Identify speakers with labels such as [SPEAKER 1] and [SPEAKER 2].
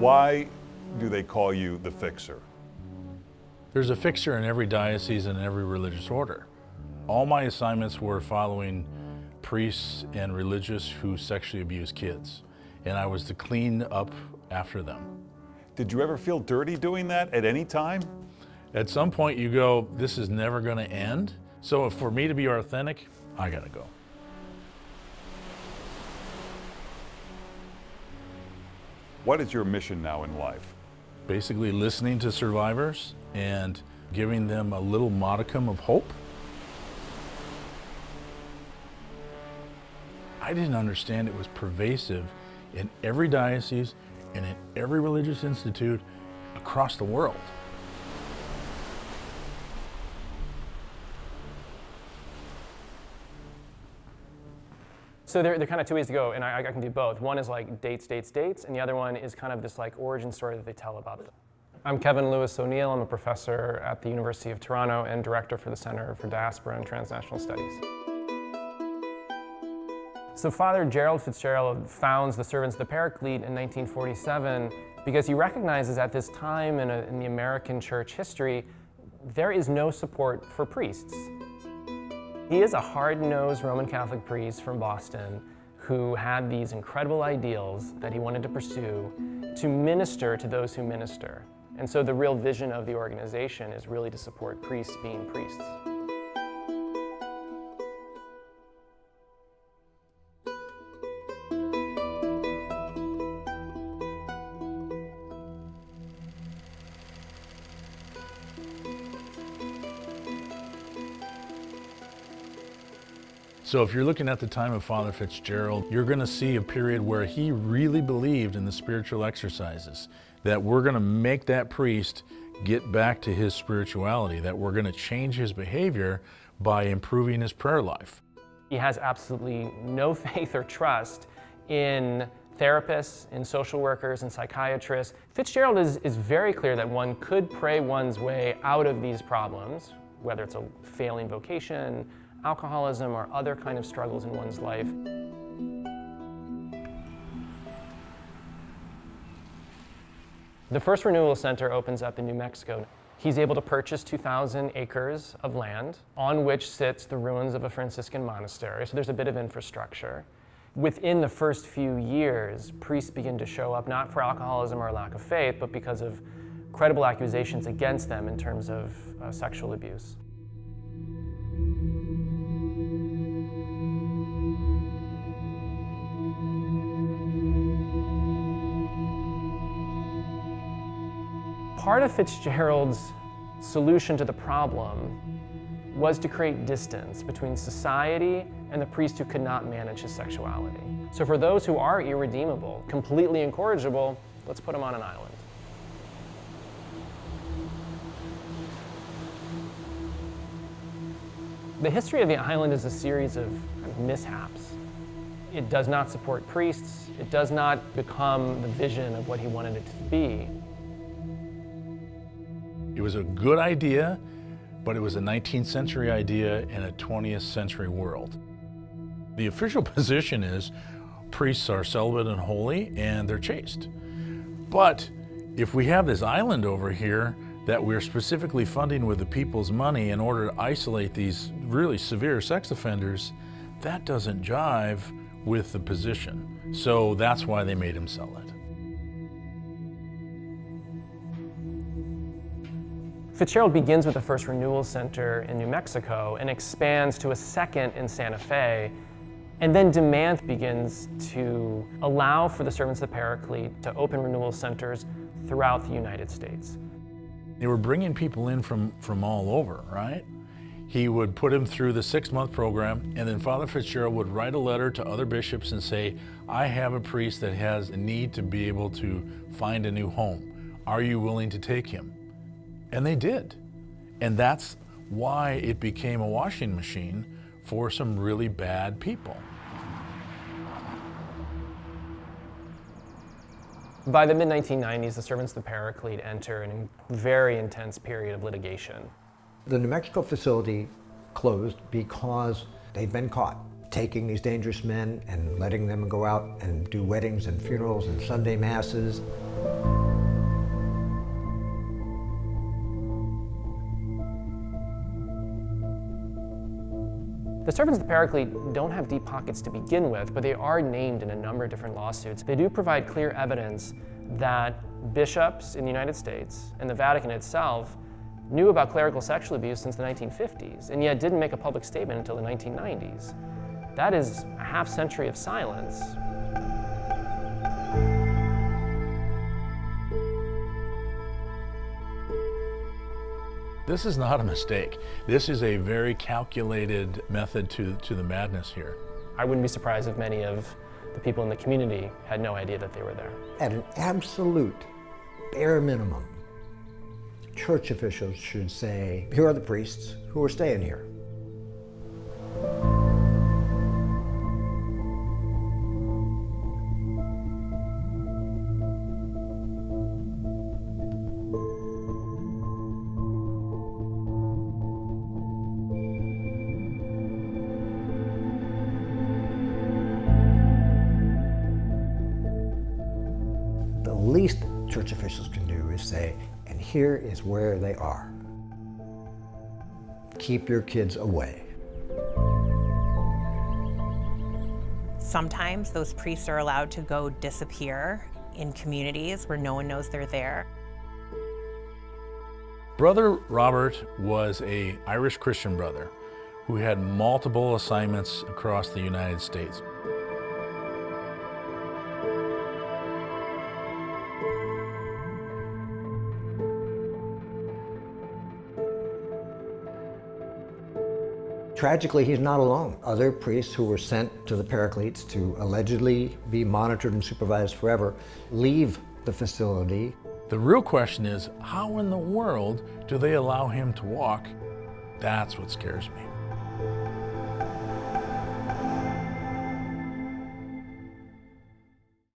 [SPEAKER 1] Why do they call you the fixer?
[SPEAKER 2] There's a fixer in every diocese and every religious order. All my assignments were following priests and religious who sexually abuse kids, and I was to clean up after them.
[SPEAKER 1] Did you ever feel dirty doing that at any time?
[SPEAKER 2] At some point you go, this is never going to end, so for me to be authentic, I gotta go.
[SPEAKER 1] What is your mission now in life?
[SPEAKER 2] Basically listening to survivors and giving them a little modicum of hope. I didn't understand it was pervasive in every diocese and in every religious institute across the world.
[SPEAKER 3] So there are kind of two ways to go, and I can do both. One is like dates, and the other one is kind of this like origin story that they tell about it. I'm Kevin Lewis O'Neill. I'm a professor at the University of Toronto and director for the Center for Diaspora and Transnational Studies. So Father Gerald Fitzgerald founds the Servants of the Paraclete in 1947 because he recognizes at this time in the American church history, there is no support for priests. He is a hard-nosed Roman Catholic priest from Boston who had these incredible ideals that he wanted to pursue to minister to those who minister. And so the real vision of the organization is really to support priests being priests.
[SPEAKER 2] So if you're looking at the time of Father Fitzgerald, you're going to see a period where he really believed in the spiritual exercises, that we're going to make that priest get back to his spirituality, that we're going to change his behavior by improving his prayer life.
[SPEAKER 3] He has absolutely no faith or trust in therapists, in social workers, and psychiatrists. Fitzgerald is very clear that one could pray one's way out of these problems, whether it's a failing vocation, alcoholism, or other kind of struggles in one's life. The first renewal center opens up in New Mexico. He's able to purchase 2,000 acres of land on which sits the ruins of a Franciscan monastery, so there's a bit of infrastructure. Within the first few years, priests begin to show up not for alcoholism or lack of faith, but because of credible accusations against them in terms of sexual abuse. Part of Fitzgerald's solution to the problem was to create distance between society and the priest who could not manage his sexuality. So for those who are irredeemable, completely incorrigible, let's put them on an island. The history of the island is a series of mishaps. It does not support priests. It does not become the vision of what he wanted it to be.
[SPEAKER 2] It was a good idea, but it was a 19th century idea in a 20th century world. The official position is priests are celibate and holy and they're chaste. But if we have this island over here that we're specifically funding with the people's money in order to isolate these really severe sex offenders, that doesn't jive with the position. So that's why they made him sell it.
[SPEAKER 3] Fitzgerald begins with the first renewal center in New Mexico and expands to a second in Santa Fe, and then demand begins to allow for the Servants of the Paraclete to open renewal centers throughout the United States.
[SPEAKER 2] They were bringing people in from all over, right? He would put him through the 6-month program, and then Father Fitzgerald would write a letter to other bishops and say, I have a priest that has a need to be able to find a new home. Are you willing to take him? And they did. And that's why it became a washing machine for some really bad people.
[SPEAKER 3] By the mid-1990s, the Servants of the Paraclete enter a very intense period of litigation.
[SPEAKER 4] The New Mexico facility closed because they'd been caught taking these dangerous men and letting them go out and do weddings and funerals and Sunday masses.
[SPEAKER 3] The servants of the Paraclete don't have deep pockets to begin with, but they are named in a number of different lawsuits. They do provide clear evidence that bishops in the United States and the Vatican itself knew about clerical sexual abuse since the 1950s, and yet didn't make a public statement until the 1990s. That is a half-century of silence.
[SPEAKER 2] This is not a mistake. This is a very calculated method to the madness here.
[SPEAKER 3] I wouldn't be surprised if many of the people in the community had no idea that they were there.
[SPEAKER 4] At an absolute bare minimum, church officials should say, here are the priests who are staying here. The least church officials can do is say, and here is where they are. Keep your kids away.
[SPEAKER 5] Sometimes those priests are allowed to go disappear in communities where no one knows they're there.
[SPEAKER 2] Brother Robert was an Irish Christian brother who had multiple assignments across the United States.
[SPEAKER 4] Tragically, he's not alone. Other priests who were sent to the Paracletes to allegedly be monitored and supervised forever leave the facility.
[SPEAKER 2] The real question is, how in the world do they allow him to walk? That's what scares me.